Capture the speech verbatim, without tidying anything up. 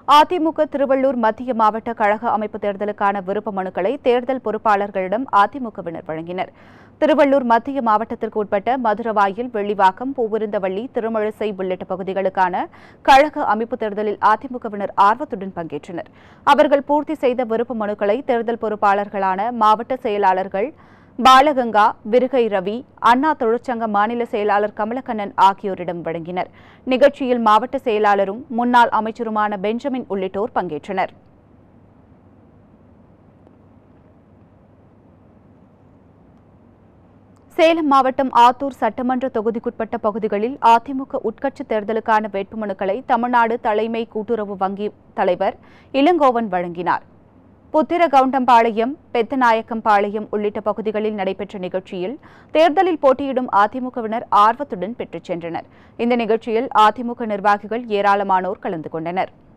அதிமுக திருவள்ளூர் மத்திய மாவட்ட கழக அமைப்பு தேர்தலுக்கான விருப்ப மனுக்களை தேர்தல் பொறுப்பாளர்களிடம் அதிமுகவினர் வழங்கினர். திருவள்ளூர் மத்திய மாவட்டத்திற்கு உட்பட்ட மதுரவாயில், வெள்ளிவாக்கம், பூவிருந்தவள்ளி, திருமழிசை உள்ளிட்ட பகுதிகளுக்கான கழக அமைப்பு தேர்தலில் அதிமுகவினர் ஆர்வத்துடன் பங்கேற்றனர். அவர்கள் பூர்த்தி செய்த விருப்ப மனுக்களை தேர்தல் பொறுப்பாளர்களான மாவட்ட செயலாளர்கள் பாலகங்கா, விருகை ரவி, அண்ணா தொழிற்சங்க மாநில செயலாளர் கமலக்கண்ணன் ஆகியோரிடம் வழங்கினர். நிகழ்ச்சியில் மாவட்ட செயலாளரும் முன்னாள் அமைச்சருமான பெஞ்சமின் உள்ளிட்டோர் பங்கேற்றனர். சேலம் மாவட்டம் ஆத்தூர் சட்டமன்ற தொகுதிக்குட்பட்ட பகுதிகளில் அதிமுக உட்கட்சி தேர்தலுக்கான வேட்புமனுக்களை தமிழ்நாடு தலைமை கூட்டுறவு வங்கி தலைவர் இளங்கோவன் வழங்கினார். புத்திரகவுண்டம்பாளையம், பெத்தநாயக்கம்பாளையம் உள்ளிட்ட பகுதிகளில் நடைபெற்ற நிகழ்ச்சியில் தேர்தலில் போட்டியிடும் அதிமுகவினர் ஆர்வத்துடன் பெற்றுச் சென்றனர். இந்த நிகழ்ச்சியில் அதிமுக நிர்வாகிகள் ஏராளமானோர் கலந்து கொண்டனர்.